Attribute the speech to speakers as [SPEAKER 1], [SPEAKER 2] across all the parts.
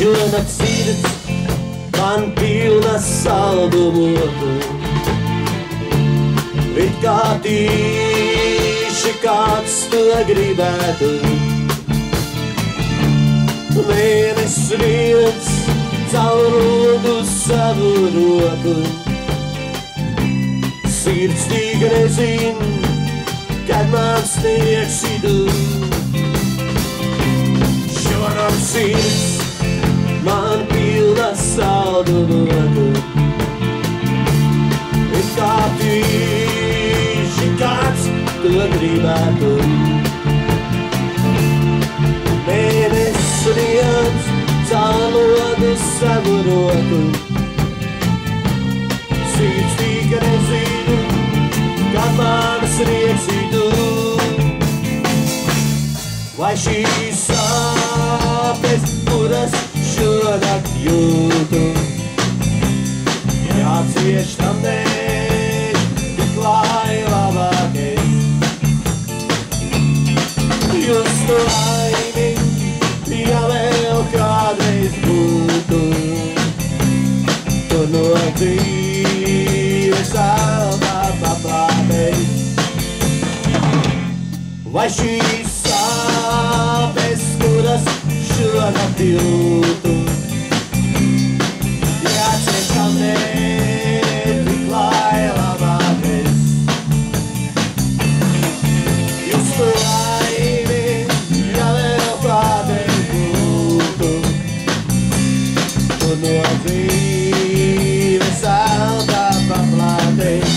[SPEAKER 1] Šonakt sirds man pilna saldumu, it kā tīši kāds to gribētu. Mēnesis viens caur rodu savu roku, sirds tik nezin, kad man sniegsi tu. Šonakt sirds man pilna saldumu, it kā tīši kāds to gribētu. Mēnesis viens caur rodu savu roku, sirds tik nezinu, kad man sniegsi tu. Vai šīs sāpes, kuras šonakt jūtu, jācieš tam dēļ, tik lai labākais. Justu laimi, ja vēl kādreiz būtu, tu no dzīves zeltā paplātēs. Vai šīs sāpes, kuras šonakt jūtu, jācieš tam dēļ, tik lai labākais. Justu laimi, ja vēl kādreiz būtu, tu no dzīves zeltā paplātēs.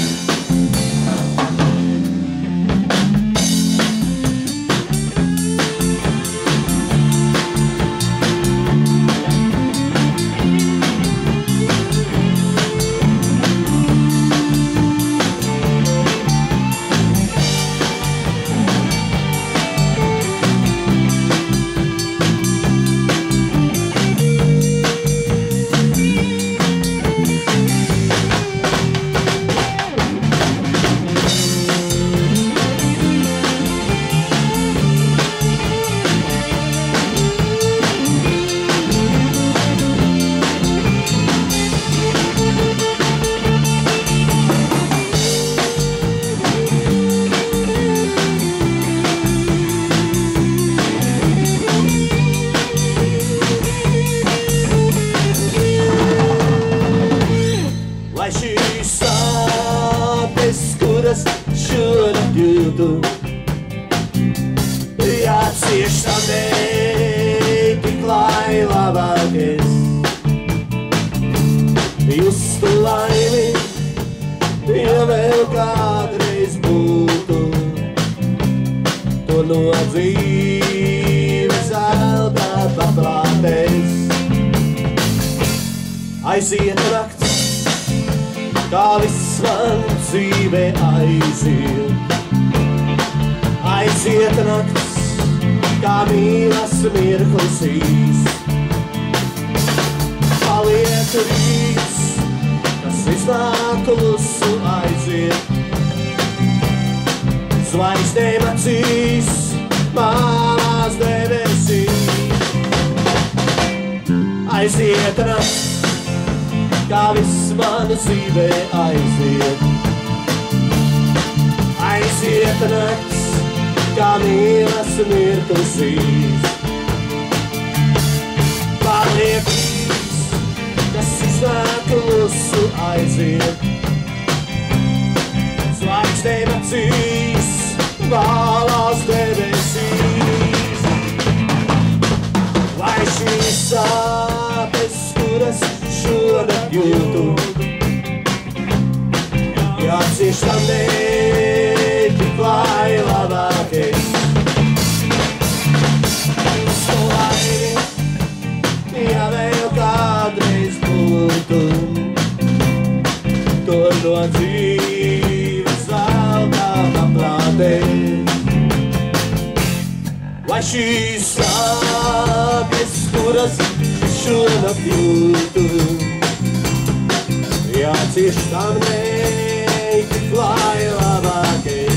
[SPEAKER 1] Vai šīs sāpes, kuras šonakt jūtu, jācieš tam dēļ, tik lai labākais. Justu laimi, ja vēl kādreiz būtu, to no dzīves zeltā paplātēs. Aiziet nakts, kā viss man dzīvē aiziet. Aiziet nakts, kā mīlas mirklis īs. Paliek rīts, kas iznāk klusu aiziet. Zvaigznēm acīs, mālās debesīs. Aiziet nakts, kā viss man dzīvē aiziet. Aiziet nakts, kā mīlas mirklis īs. Paliek rīts, kas iznāk klusu aiziet. Zvaigznēm acīs, mālās debesīs. Vai šīs sāpes, kuras šonakt jūtu, jācieš tam dēļ, tik lai labākais. Justu laimi, ja vēl kādreiz būtu, to no dzīves zeltā paplātēs. Vai šīs sāpes, kuras šonakt jūtu, jācieš tam dēļ, tik lai labākais.